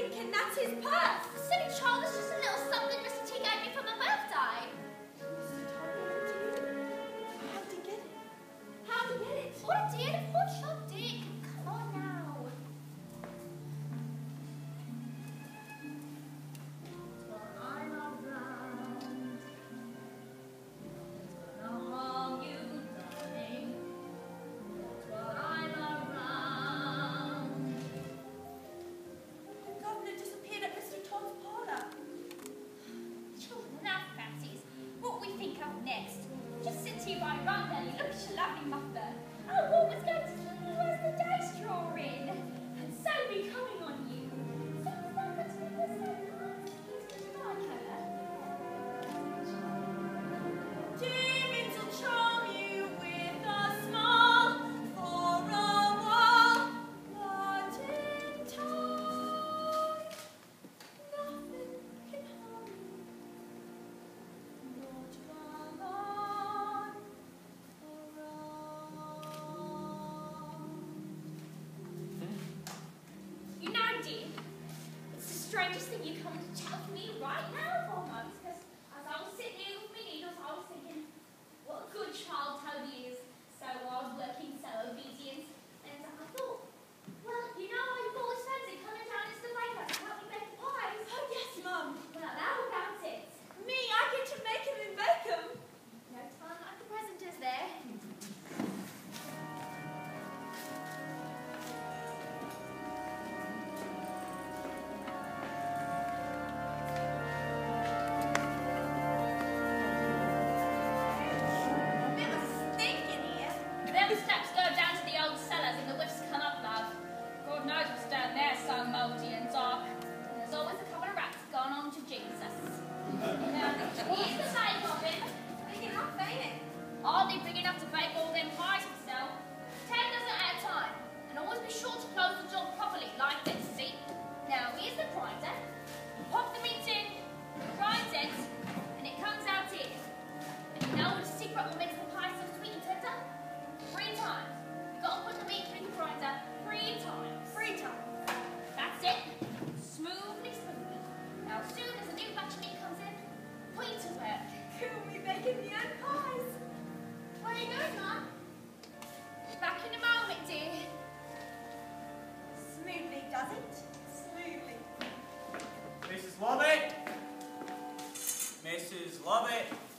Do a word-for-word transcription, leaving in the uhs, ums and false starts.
thinking that's his purse? Silly child, it's just a little something Mister T gave me for my birthday. How'd he get it? How'd he get it? Oh, I did, of course I did. Come on now. Next, just sit here by run there. Look at your lovely mother. Oh, what was going to kill you as the dice draw in? And so be coming on you. So is that going to be the same nice? Please do you like her? Jimmy will charm you with a smile for a while, but in time, nothing can harm you. Not come on around. You know, dear, it's the strangest thing you come to chat with me right now for once, because as I was sitting here with my needles, I was thinking, what a good child Toby is, so hard-working, so obedient, and I thought, well, you know, I've always fancied coming down into the bakehouse to help me make the pies. Oh yes, Mum. Well, how about it? Me, I get to make him and bake him. No time like the present, is there? A bit of a stink in here. Them steps go down to the old cellars and the whiffs come up, love. God knows what's down there so mouldy and dark. And there's always a couple of rats gone on to Jesus. Now, here's the bake oven. Thinking I'm fainting. Hardly big enough to bake all them pies myself. Ten dozen at a time. And always be sure to close the door properly, like this, see? Now, here's the grinder. You pop the meat in, grind it, and it comes out here. And you know the secret what makes the pie so sweet and tender? Three times. You've got to put the meat through the grinder three times. Free time. That's it. Smoothly, smoothly. Now, as soon as a new batch of meat comes in, put it to work. Cool, we making the own pies. Where are you going, Mum? Back in a moment, dear. Smoothly, does it? Smoothly. Missus Lovett! Missus Lovett!